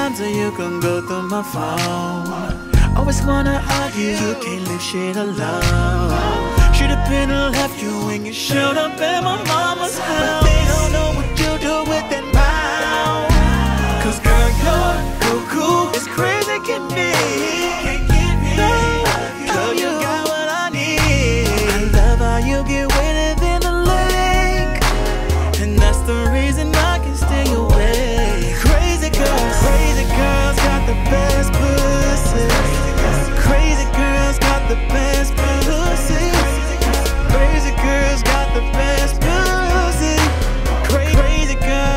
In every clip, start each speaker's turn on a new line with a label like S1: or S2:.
S1: times that you can go through my phone. Always wanna argue, you can't leave shit alone. Should've been left you when you showed up at my mama's house. But they don't know what you do with that mouth. Cause girl, you're cuckoo, as crazy can be. Can't give me girl, you got what I need. I love how you get wetter than a lake, and that's the reason I can stay away. Crazy girls got the best pussy. Crazy girls got the best pussy. Crazy girls got the best pussy. Crazy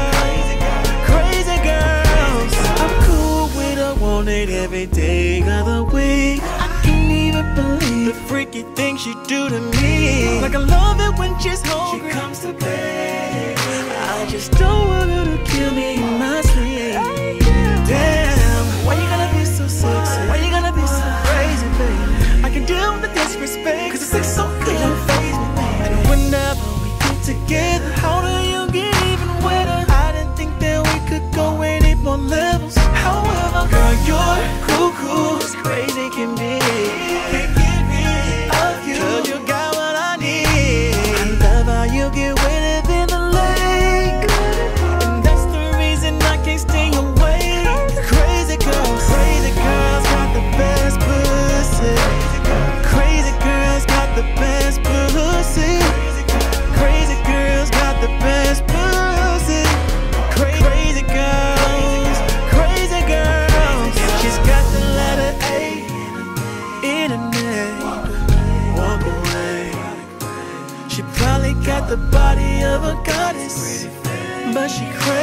S1: girls. I'm cool with a want it every day of the week. I can't even believe the freaky things she do to me. Like I love it when she's hungry, she comes to bed. I just don't want her to kill me in my sleep. Damn, why you gotta be so sexy? Why you gotta be so crazy, baby? I can deal with the disrespect, cause the sex so good, don't faze me, baby. And whenever we get together, how do you get even wetter? I didn't think that we could go any more levels. However, girl, you're cuckoo, as crazy can be. Can't get me of you, girl, you got what I need. I love how you get wetter than the lake, and that's the reason I can't stay away. Crazy girls got the best pussy. Crazy girls got the best pussy. Crazy girls got the best pussy. Crazy girls. She's got the letter A in her name. Walk away. She probably got the body of a goddess, but she crazy.